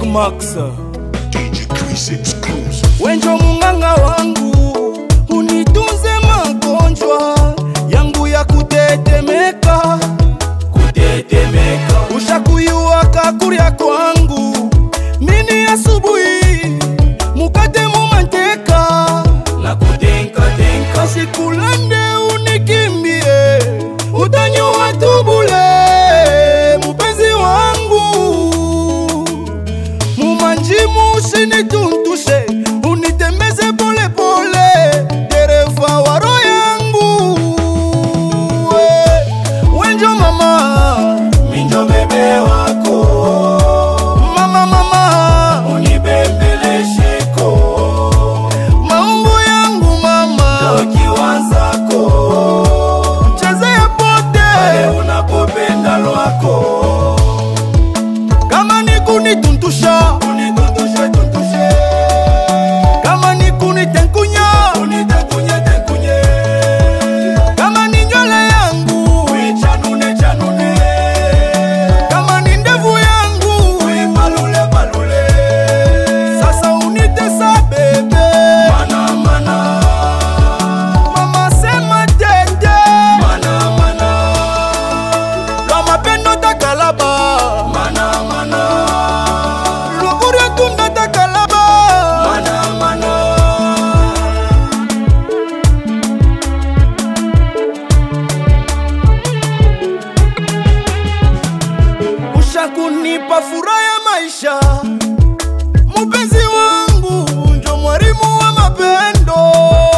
Max DJ Chris exclusive. Wenjo munganga wangu, unitunze magonjwa yangu ya kutetemeka. Ushakuyua kakuria kwangu, mini asubuhi mukate mumanteka na kudenka sikulande unikimbie, utanyua tubule mupenzi wangu, mumanjimu usinituntushe, unitemeze pole pole, dereva wa roho yangu. Wenjo mama, minjo bebe wako, mama unibembelesheko, maumbu yangu mama, tokiwanzako, cheze ya pote ale unapopenda lwako, kama ni kunituntusha tuntushe, kama ni kunitenkunya tenkunye, kama ni nywele yangu chanune, kama ni ndevu yangu palule, sasa unitesa bebe mana, mama sema tete mana, lwa mapendo takalaba mana, lwa tunda takalaba mana. Ushakunipa furaha ya maisha, mupenzi wangu, njo mwalimu wa mapendo.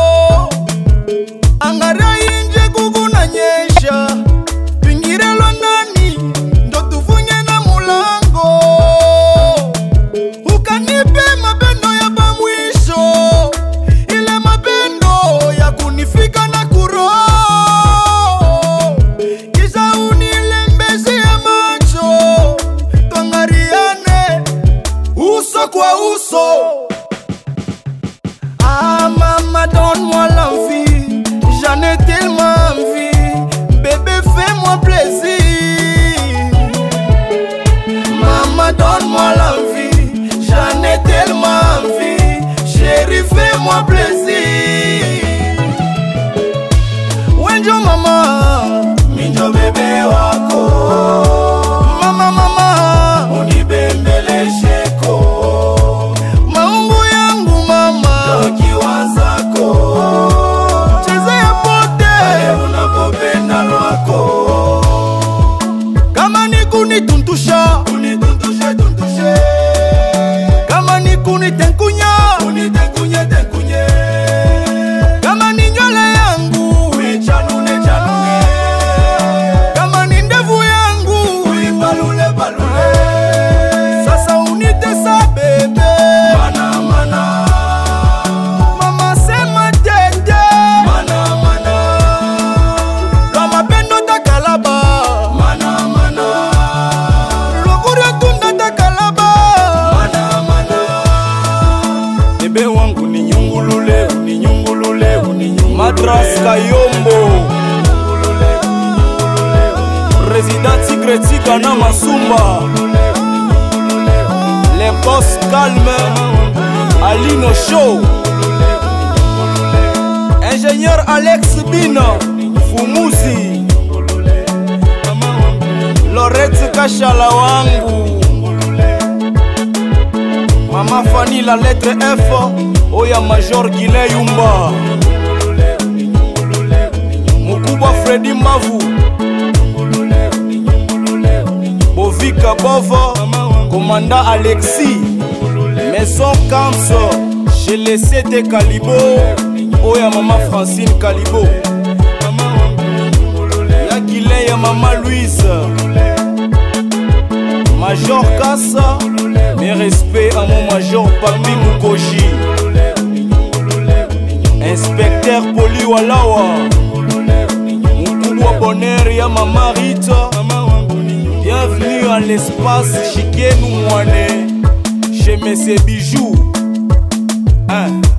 Angaria inje kukunanyesha, pingire lwa ndani, ndo tufunge na mulango. Ukanipe mapendo ya pamwisho, ile mapendo ya kunifika na kuro, kisha unilembeze ya macho, tuangariane uso kwa uso. Ah maman, donne-moi l'envie, j'en ai tellement envie, bébé fais-moi plaisir. Maman, donne-moi l'envie, j'en ai tellement envie, chérie fais-moi plaisir. Wenjo mama, minjo bebe wako, mama unibembelesheko, maumbu yangu mama, tokiwanzako, cheze ya pote ale unapopenda lwako, kama ni kunituntusha tuntushe, kama ni kunitenkunya tenkunye, kama ni nywele yangu chanune, kama ni ndevu yangu palule, sasa unitesa bebe mana, mama sema tete mana, lwa mapendo takalaba mana, lwa tunda takalaba mana. Bebe wangu ninyungulule, Madras Kayombo, Président Tigre Tigana Masumba, les boss calmes, Alino Show, ingénieur Alex Bino, Fumuzi, Lorette Kashala wangu, Mama Fanny la lettre F, Oya Major Gile Yumba, Mukubwa Freddy Mavu, Bovika Bova, Commandant Alexis, Maison Camps, chez les CD Calibo, Oya Mama Francine Calibo, Yakile ya Mama Louise, Major Kassa, mes respects à mon Major Papi Mukoji, Inspecteur Poli Walawa, Mukubwa Bonheur ya Mama Rita. Bienvenue à l'espace Chikenu Mwane, chez Messe Bijoux.